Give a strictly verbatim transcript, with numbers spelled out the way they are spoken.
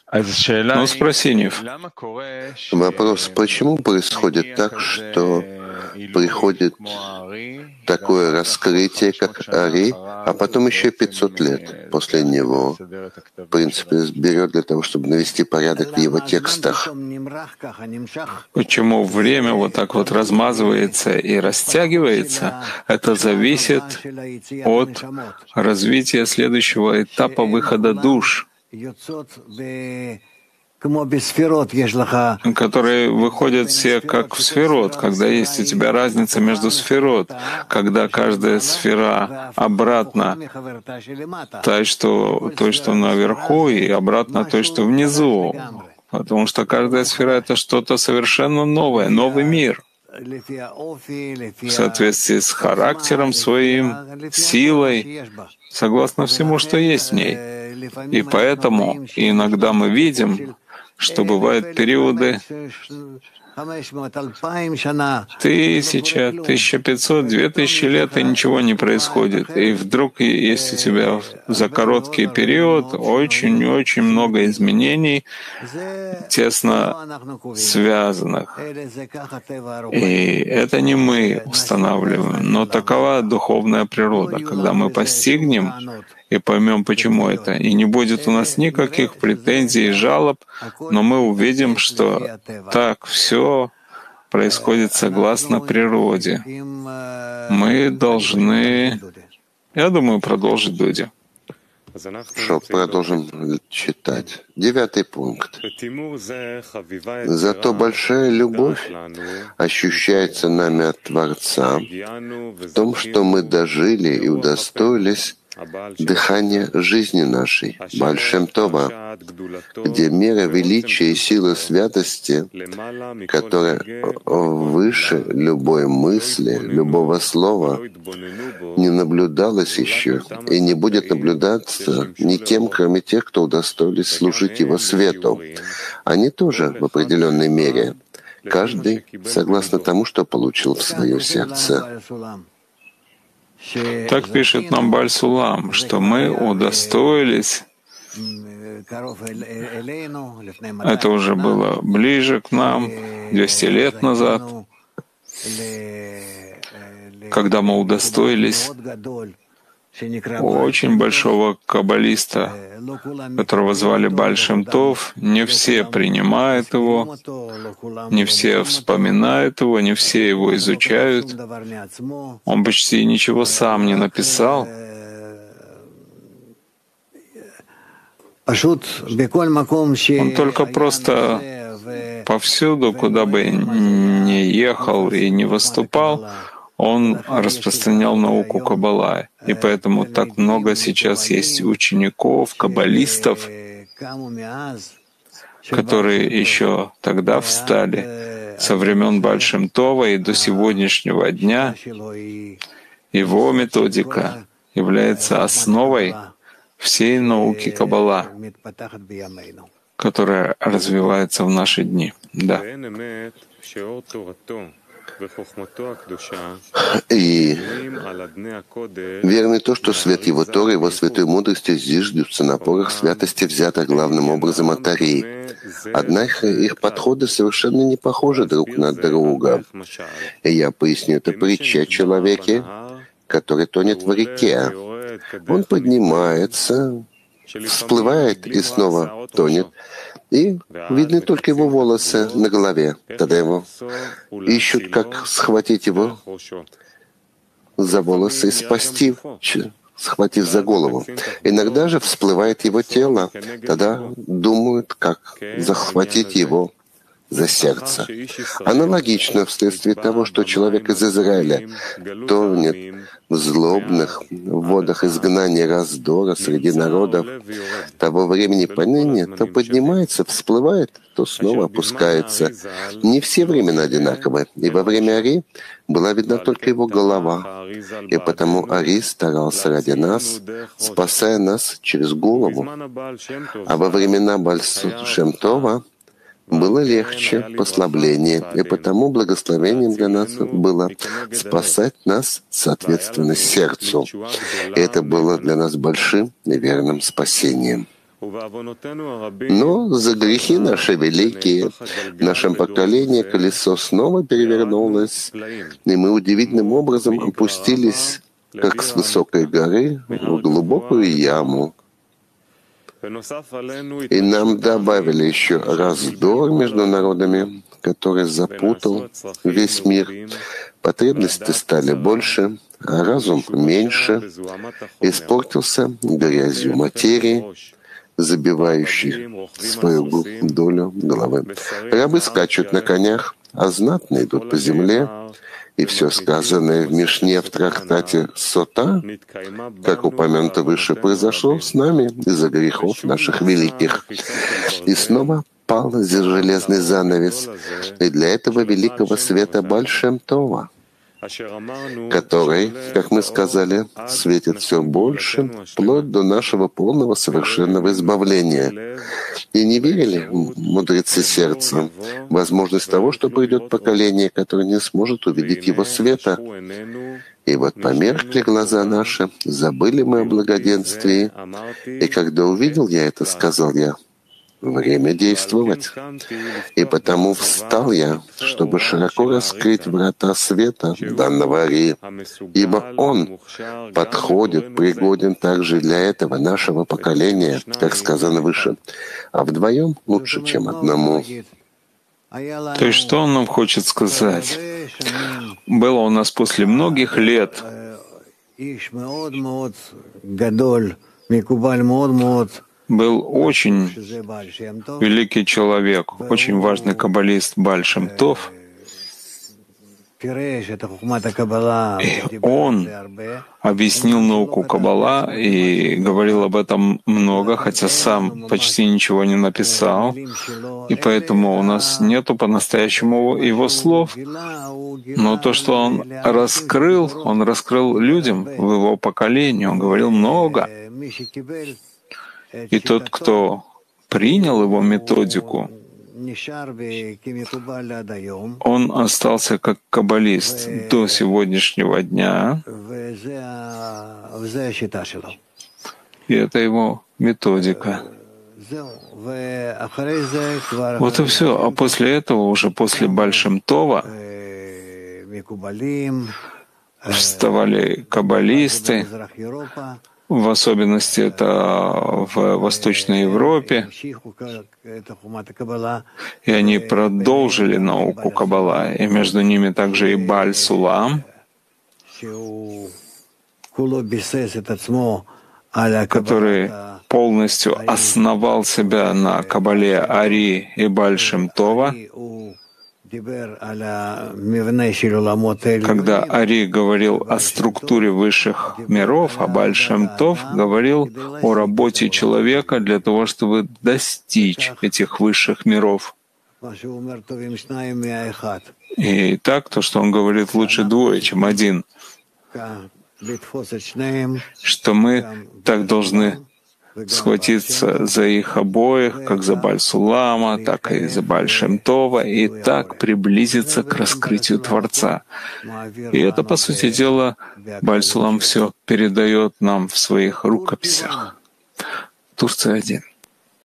Ну, спроси, Нив. Вопрос, почему происходит так, что приходит такое раскрытие, как Ари, а потом еще пятьсот лет после него, в принципе, берет для того, чтобы навести порядок в его текстах? Почему время вот так вот размазывается и растягивается? Это зависит от развития следующего этапа выхода душ, которые выходят все как в сферот, когда есть у тебя разница между сферот, когда каждая сфера обратно той, что, той, что наверху, и обратно той, что внизу. Потому что каждая сфера — это что-то совершенно новое, новый мир. В соответствии с характером своим, силой, согласно всему, что есть в ней. И поэтому иногда мы видим, что бывают периоды тысяча, тысяча пятьсот, две тысячи лет, и ничего не происходит. И вдруг есть у тебя за короткий период очень-очень много изменений, тесно связанных. И это не мы устанавливаем, но такова духовная природа. Когда мы постигнем и поймем, почему это, и не будет у нас никаких претензий и жалоб, но мы увидим, что так все происходит согласно природе. Мы должны, я думаю, продолжить, Дуди. Хорошо, продолжим читать. Девятый пункт. Зато большая любовь ощущается нами от Творца в том, что мы дожили и удостоились дыхание жизни нашей, Бааль Шем Това, где мера величия и силы святости, которая выше любой мысли, любого слова, не наблюдалась еще и не будет наблюдаться никем, кроме тех, кто удостоились служить Его свету. Они тоже в определенной мере, каждый согласно тому, что получил в свое сердце. Так пишет нам Бааль Сулам, что мы удостоились, это уже было ближе к нам, двести лет назад, когда мы удостоились очень большого каббалиста, которого звали Бааль Шем Това. Не все принимают его, не все вспоминают его, не все его изучают. Он почти ничего сам не написал. Он только просто повсюду, куда бы ни ехал и не выступал, он распространял науку Каббала. И поэтому так много сейчас есть учеников, каббалистов, которые еще тогда встали, со времен Бааль Шем Това и до сегодняшнего дня. Его методика является основой всей науки Каббала, которая развивается в наши дни. Да. И верно то, что свет Его Торы, Его святой мудрости зиждутся на порах святости, взятых главным образом от Ари. Однако их подходы совершенно не похожи друг на друга. И я поясню это притчей о человеке, который тонет в реке. Он поднимается, всплывает и снова тонет, и видны только его волосы на голове. Тогда его ищут, как схватить его за волосы и спасти, схватив за голову. Иногда же всплывает его тело, тогда думают, как захватить его за сердце. Аналогично вследствие того, что человек из Израиля тонет в злобных водах изгнания раздора среди народов того времени поныне, то поднимается, всплывает, то снова опускается. Не все времена одинаковы, и во время Ари была видна только его голова, и потому Ари старался ради нас, спасая нас через голову. А во времена Бааль Шем Това было легче, послабление, и потому благословением для нас было спасать нас соответственно сердцу. И это было для нас большим и верным спасением. Но за грехи наши великие в нашем поколении колесо снова перевернулось, и мы удивительным образом опустились, как с высокой горы, в глубокую яму. И нам добавили еще раздор между народами, который запутал весь мир. Потребности стали больше, а разум меньше, испортился грязью материи, забивающих свою долю головы. Рабы скачут на конях, а знатные идут по земле, и все сказанное в Мишне в трактате Сота, как упомянуто выше, произошло с нами из-за грехов наших великих. И снова пал железный занавес, и для этого великого света Бааль Шем Това, который, как мы сказали, светит все больше, вплоть до нашего полного совершенного избавления. И не верили мудрецы сердца в возможность того, что придет поколение, которое не сможет увидеть его света. И вот померкли глаза наши, забыли мы о благоденствии. И когда увидел я это, сказал я: время действовать. И потому встал я, чтобы широко раскрыть врата света данного Арии, ибо он подходит, пригоден также для этого нашего поколения, как сказано выше, а вдвоем лучше, чем одному. То есть что он нам хочет сказать? Было у нас после многих лет был очень великий человек, очень важный каббалист Бааль Шем Това. И он объяснил науку Каббала и говорил об этом много, хотя сам почти ничего не написал. И поэтому у нас нету по-настоящему его слов. Но то, что он раскрыл, он раскрыл людям в его поколении. Он говорил много. И тот, кто принял его методику, он остался как каббалист до сегодняшнего дня. И это его методика. Вот и все. А после этого, уже после Бааль Шем Това, вставали каббалисты, в особенности это в Восточной Европе, и они продолжили науку Каббала, и между ними также и Бааль Сулам, который полностью основал себя на Каббале Арии и Бааль Шем Това. Когда Ари говорил о структуре высших миров, а Бааль Шем Това говорил о работе человека для того, чтобы достичь этих высших миров. И так, то, что он говорит, лучше двое, чем один. Что мы так должны схватиться за их обоих, как за Бааль Сулама, так и за Бааль Шем Това, и так приблизиться к раскрытию Творца. И это, по сути дела, Бааль Сулам все передает нам в своих рукописях. Турция один.